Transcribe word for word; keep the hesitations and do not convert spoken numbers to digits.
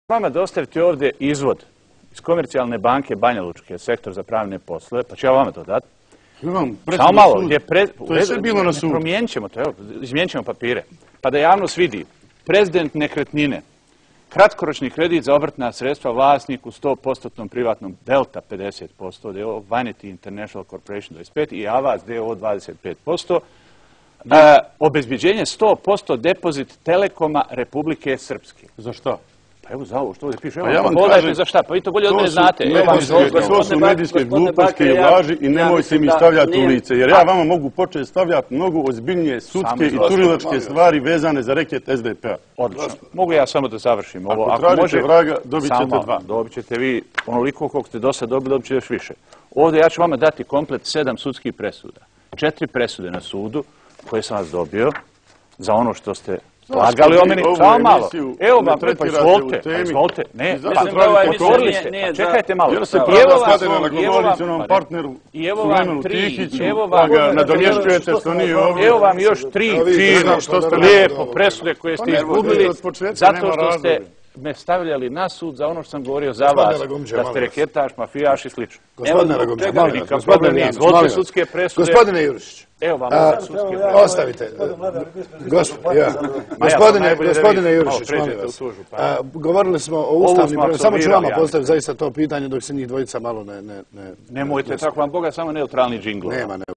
Vama dostaviti ovdje izvod iz Komercijalne banke Banja Lučke, sektor za pravne poslove, pa ću ja vama to dati. Samo malo, gdje pre... To je sve bilo na sudu. Promijenit ćemo to, evo, izmijenit ćemo papire. Pa da javnost vidi, prezident nekretnine, kratkoročni kredit za obrtna sredstva vlasniku sto posto privatnom Delta pedeset posto, D O O Vanity International Corporation dvadeset pet i Avaz D O O dvadeset pet posto, e, obezbeđenje sto posto depozit Telekoma Republike Srpske. Za šta? Pa evo za ovo, što ovdje piše, evo, Pa ja vam pogledajte kažem, za šta, pa vi to bolje od mene su znate. Evo vam medijske- izvolite. To su medijske gluposti i laži i nemojte mi stavljati u lice, jer ja vama mogu početi stavljati mnogo ozbiljnije sudske i turilačke stvari vezane za reket S D P-a. Odlično. Mogu ja samo da završim ovo. Ako tražite vraga, dobit ćete Samo, dva. Dobit ćete vi onoliko koliko ste do sad dobili, dobit ćete još više. Ovdje ja ću vama dati komplet sedam sudskih presuda. Četiri presude na sudu koje sam vas dobio za ono što ste lagali o meni. Samo malo. Evo vam, pa izvolite, pa izvolite. Ne, pa otvorili ste. Čekajte malo. Jer se pravda skladena na koalicionom partneru Sulemanu Tihiću, pa ga nadomješćujete što nije ovdje. Evo vam još tri fino, lijepo presude koje ste izgubili zato što ste me stavljali na sud za ono što sam govorio za vas, da ste reketaš, mafijaš i slično. Gospodine Ragumđa, molim vas, Nikakav gospodine problem nije. Janović, Izvolite molim vas. sudske presude. Gospodine Jurišić, Evo vam a, ovdje sudske presude. ostavite. Gosp- ja. Gospodine, gospodine Jurišić, molim vas. A, govorili smo o ustavnim promjenama. Samo ću vama postaviti zaista to pitanje dok se njih dvojica malo ne... ne, ne Nemojte, tako vam Boga, samo neutralni džingl. Nema, ne.